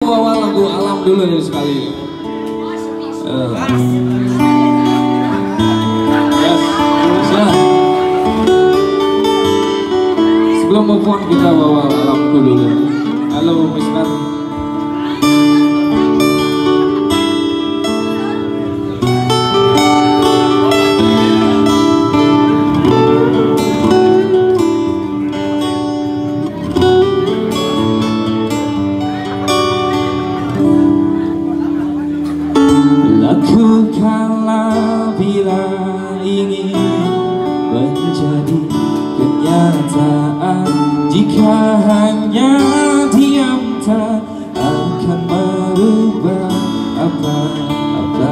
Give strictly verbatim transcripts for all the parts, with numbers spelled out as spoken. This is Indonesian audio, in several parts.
Wawa lagu Alam dulu nih sekali. Uh. Yes, siap. Sebelum move on kita bawa Alamku dulu. Halo Mister. Lakukanlah bila ingin menjadi kenyataan. Jika hanya diam tak akan merubah apa-apa.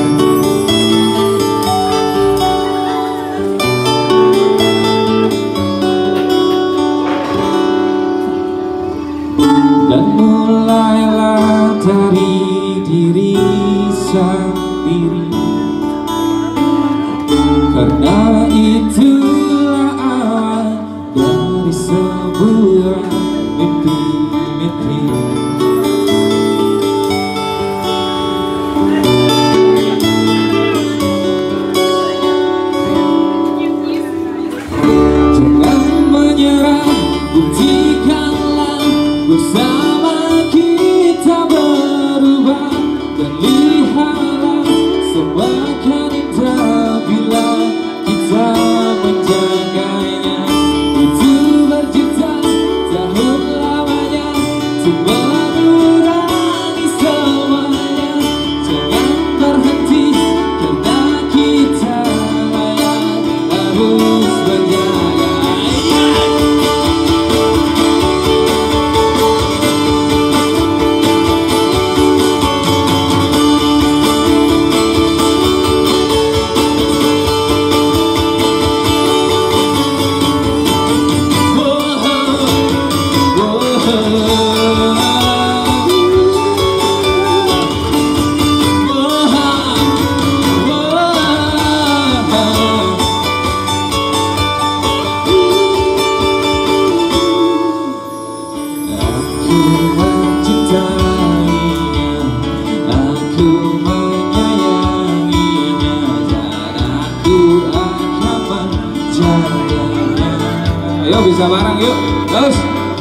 Dan mulailah dari diri sendiri, karena itulah awal dari sebuah mimpi-mimpi. Jangan menyerah, buktikanlah bersama kita berubah. Dan lihatlah semakin indah bila kita menjaganya. Itu berjuta tahun lamanya, untuk mengurangi semuanya. Jangan berhenti karena kita layak harus berjaga. Ayo bisa bareng yuk, terus.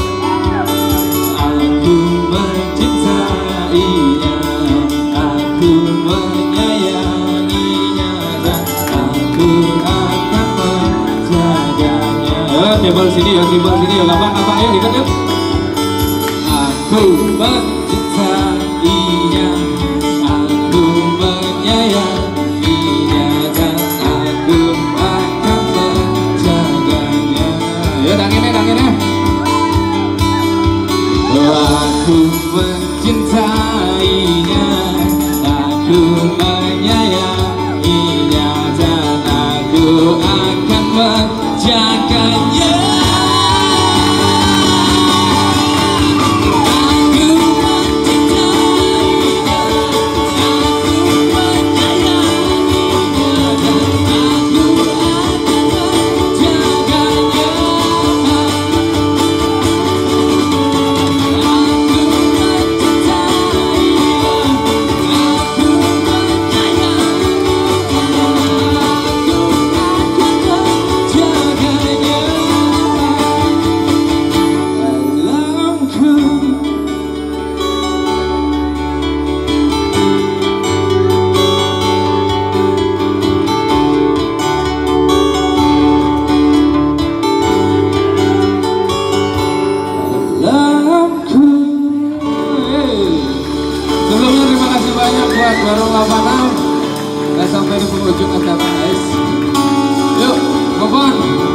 Aku mencintainya, aku menyayanginya, dan aku akan menjaganya. Ya, timbal sini ya, timbal sini ya, gampang-gampang ya, ikut yuk. Aku mencintainya, aku menyayanginya, dan aku akan menjaganya. Ya, danginnya, danginnya. Aku mencintainya, aku menyayanginya, dan aku akan menjaganya. Sebelumnya terima kasih banyak buat Warung delapan enam. Udah sampai di penghujung acara guys. Yuk, move on.